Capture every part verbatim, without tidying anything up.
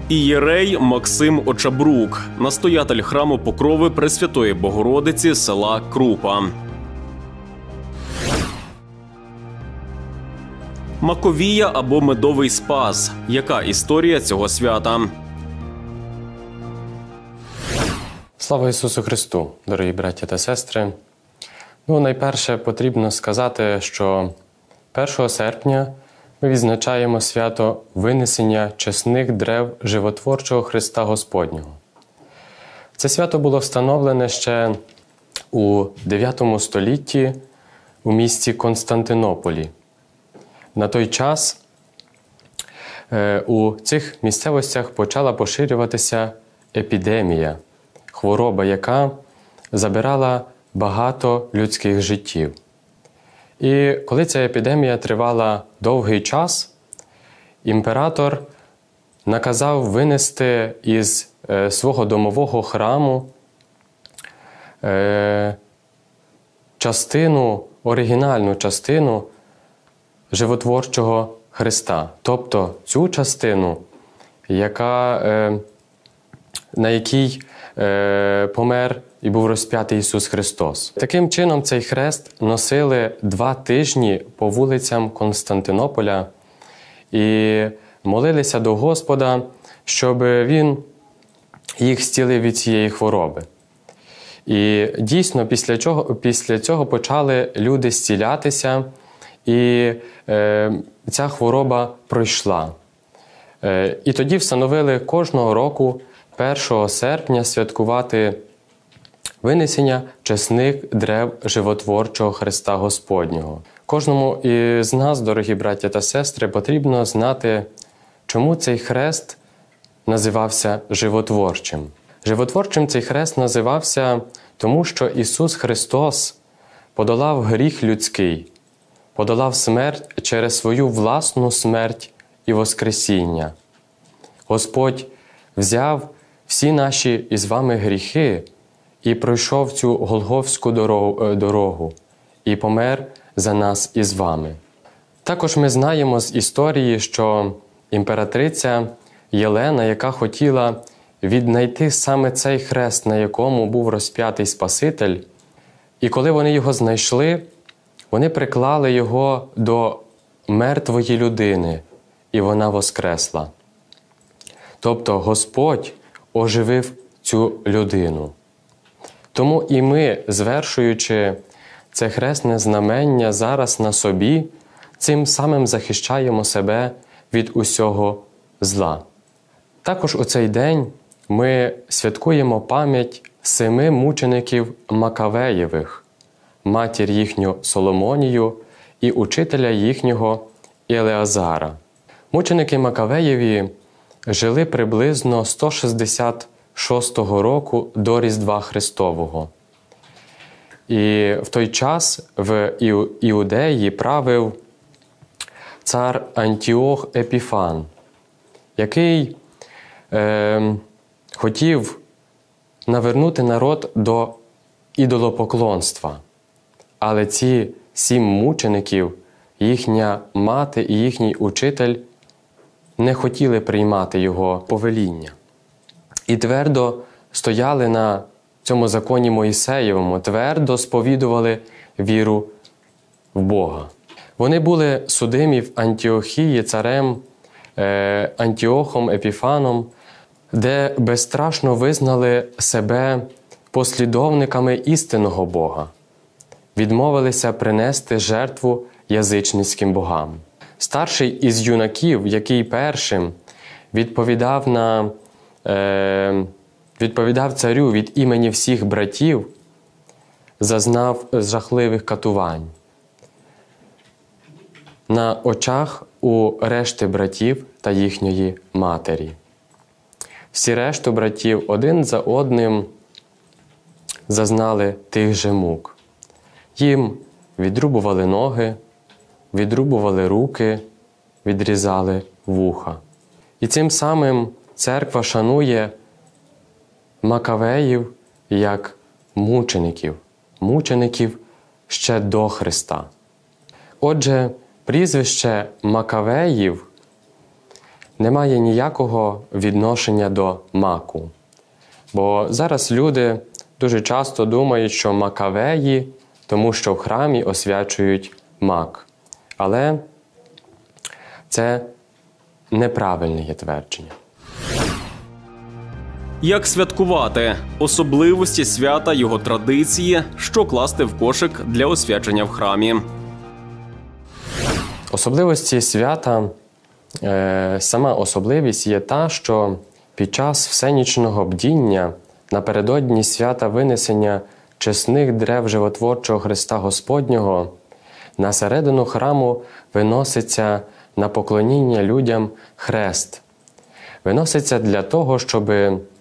Ієрей Максим Очабрук, настоятель храму Покрови Пресвятої Богородиці села Крупа. Маковія або медовий спас. Яка історія цього свята? Слава Ісусу Христу, дорогі браття та сестри! Ну, найперше потрібно сказати, що першого серпня ми відзначаємо свято винесення чесних древ животворчого Христа Господнього. Це свято було встановлене ще у дев'ятому столітті у місті Константинополі. На той час у цих місцевостях почала поширюватися епідемія, хвороба, яка забирала багато людських життів. І коли ця епідемія тривала довгий час, імператор наказав винести із е, свого домового храму е, частину, оригінальну частину животворчого Христа. Тобто цю частину, яка, е, на якій е, помер і був розп'ятий Ісус Христос. Таким чином, цей хрест носили два тижні по вулицям Константинополя і молилися до Господа, щоб Він їх зцілив від цієї хвороби. І дійсно, після цього, після цього почали люди зцілятися, і е, ця хвороба пройшла. Е, і тоді встановили кожного року першого серпня святкувати винесення чесних древ животворчого Христа Господнього. Кожному із нас, дорогі браття та сестри, потрібно знати, чому цей хрест називався животворчим. Животворчим цей хрест називався тому, що Ісус Христос подолав гріх людський, подолав смерть через свою власну смерть і воскресіння. Господь взяв всі наші із вами гріхи і пройшов цю голгофську дорогу, і помер за нас із вами. Також ми знаємо з історії, що імператриця Єлена, яка хотіла віднайти саме цей хрест, на якому був розп'ятий Спаситель, і коли вони його знайшли, вони приклали його до мертвої людини, і вона воскресла. Тобто Господь оживив цю людину. Тому і ми, звершуючи це хресне знамення зараз на собі, цим самим захищаємо себе від усього зла. Також у цей день ми святкуємо пам'ять семи мучеників Макавеєвих, матір їхню Соломонію і учителя їхнього Елеазара. Мученики Макавеєві жили приблизно сто шістдесят шостого року до Різдва Христового. І в той час в Іудеї правив цар Антіох Епіфан, який е, хотів навернути народ до ідолопоклонства. Але ці сім мучеників, їхня мати і їхній учитель не хотіли приймати його повеління. І твердо стояли на цьому законі Моїсеєвому, твердо сповідували віру в Бога. Вони були судимі в Антіохії царем е, Антіохом Епіфаном, де безстрашно визнали себе послідовниками істинного Бога, відмовилися принести жертву язичницьким богам. Старший із юнаків, який першим відповідав на е, відповідав царю від імені всіх братів, зазнав жахливих катувань. На очах у решти братів та їхньої матері. Всі решту братів один за одним зазнали тих же мук. Їм відрубували ноги, відрубували руки, відрізали вуха. І цим самим церква шанує Макавеїв як мучеників, мучеників ще до Христа. Отже, прізвище Макавеїв не має ніякого відношення до маку. Бо зараз люди дуже часто думають, що макавеї, тому що в храмі освячують мак. Але це неправильне є твердження. Як святкувати? Особливості свята, його традиції, що класти в кошик для освячення в храмі. Особливості свята, е, сама особливість є та, що під час всенічного бдіння напередодні свята винесення чесних древ животворчого Христа Господнього на середину храму виноситься на поклоніння людям хрест. Виноситься для того, щоб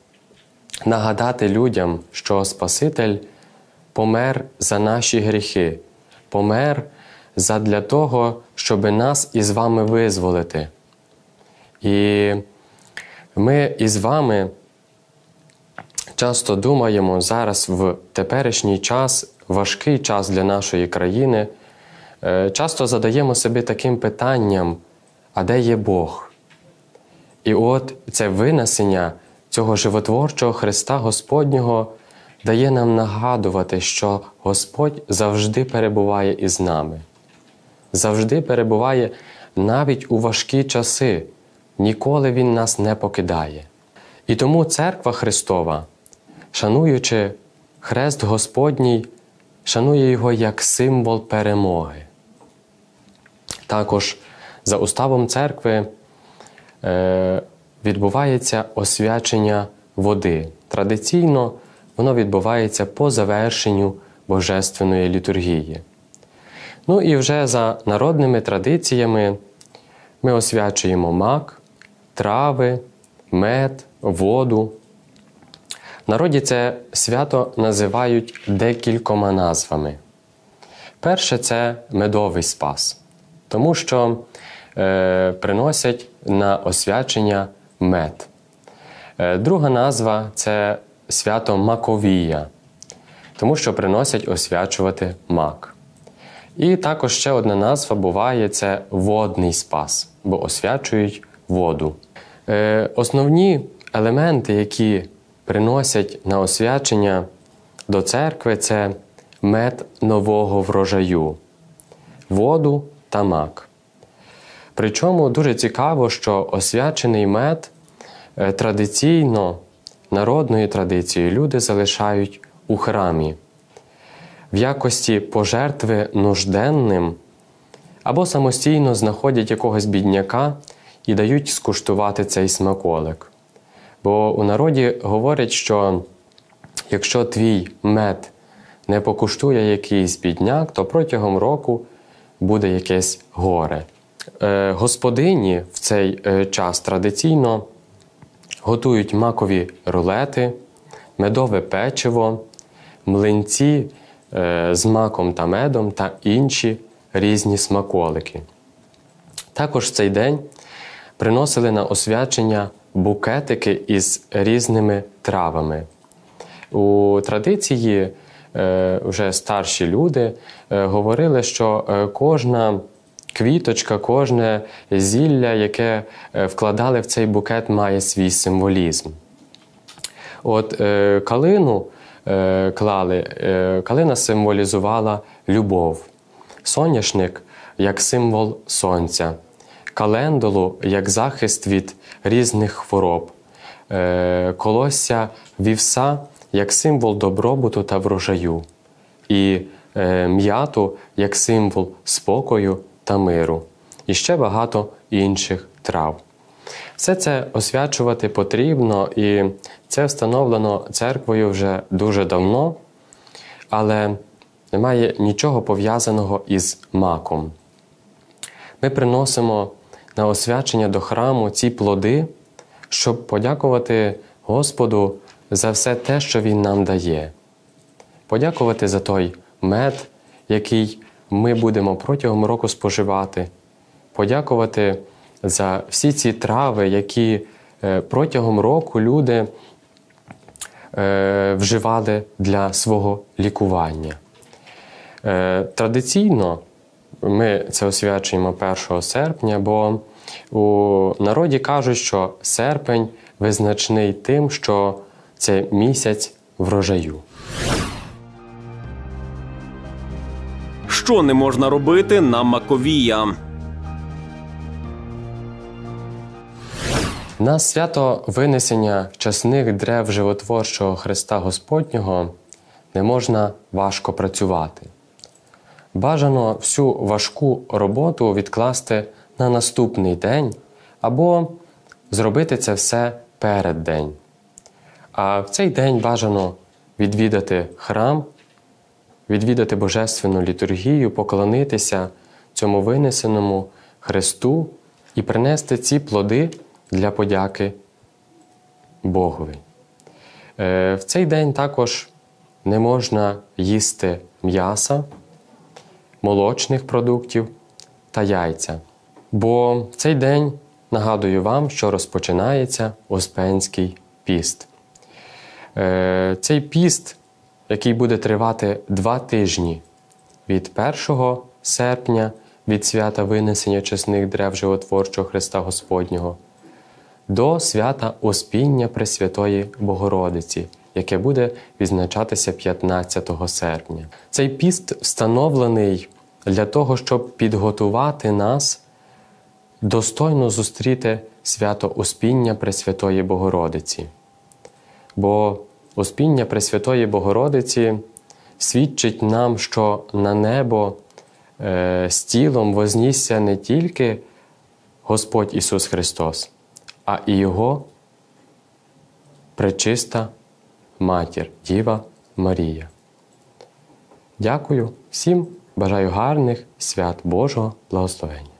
нагадати людям, що Спаситель помер за наші гріхи, помер задля того, щоб нас із вами визволити. І ми із вами часто думаємо зараз в теперішній час, важкий час для нашої країни, часто задаємо собі таким питанням, а де є Бог? І от це винесення цього животворчого Христа Господнього дає нам нагадувати, що Господь завжди перебуває із нами. Завжди перебуває навіть у важкі часи. Ніколи Він нас не покидає. І тому Церква Христова, шануючи Хрест Господній, шанує його як символ перемоги. Також за уставом Церкви е, відбувається освячення води. Традиційно воно відбувається по завершенню Божественної літургії. Ну і вже за народними традиціями ми освячуємо мак, трави, мед, воду. В народі це свято називають декількома назвами. Перше – це медовий спас, тому що е, приносять на освячення мед. Е, друга назва – це свято Маковія, тому що приносять освячувати мак. І також ще одна назва буває – це водний спас, бо освячують воду. Е, основні елементи, які приносять на освячення до церкви – це мед нового врожаю, воду та мак. Причому дуже цікаво, що освячений мед е, традиційно, народною традицією люди залишають у храмі в якості пожертви нужденним або самостійно знаходять якогось бідняка і дають скуштувати цей смаколик. Бо у народі говорять, що якщо твій мед не покуштує якийсь бідняк, то протягом року буде якесь горе. Е, господині в цей е, час традиційно готують макові рулети, медове печиво, млинці е, з маком та медом та інші різні смаколики. Також в цей день приносили на освячення букетики із різними травами. У традиції е, вже старші люди е, говорили, що е, кожна квіточка, кожне зілля, яке е, вкладали в цей букет, має свій символізм. От е, калину е, клали, е, калина символізувала любов, соняшник як символ сонця, календулу як захист від різних хвороб, е, колосся вівса як символ добробуту та врожаю, і е, м'яту як символ спокою та миру, і ще багато інших трав. Все це освячувати потрібно, і це встановлено церквою вже дуже давно, але немає нічого пов'язаного із маком. Ми приносимо на освячення до храму ці плоди, щоб подякувати Господу за все те, що Він нам дає. Подякувати за той мед, який ми будемо протягом року споживати. Подякувати за всі ці трави, які протягом року люди вживали для свого лікування. Традиційно ми це освячуємо першого серпня, бо У народі кажуть, що серпень визначний тим, що це місяць врожаю. Що не можна робити на Маковія? На свято винесення часних древ животворчого Христа Господнього не можна важко працювати. Бажано всю важку роботу відкласти на наступний день або зробити це все перед день. А в цей день бажано відвідати храм, відвідати Божественну літургію, поклонитися цьому винесеному Христу і принести ці плоди для подяки Богові. В цей день також не можна їсти м'яса, молочних продуктів та яйця. Бо в цей день, нагадую вам, що розпочинається Успенський піст. Цей піст, який буде тривати два тижні від першого серпня, від свята винесення чесних древ животворчого Христа Господнього, до свята Успіння Пресвятої Богородиці, яке буде відзначатися п'ятнадцятого серпня. Цей піст встановлений для того, щоб підготувати нас достойно зустріти свято Успіння Пресвятої Богородиці. Бо Успіння Пресвятої Богородиці свідчить нам, що на небо е, з тілом вознісся не тільки Господь Ісус Христос, а і Його пречиста Матір, Діва Марія. Дякую всім, бажаю гарних свят Божого благословення.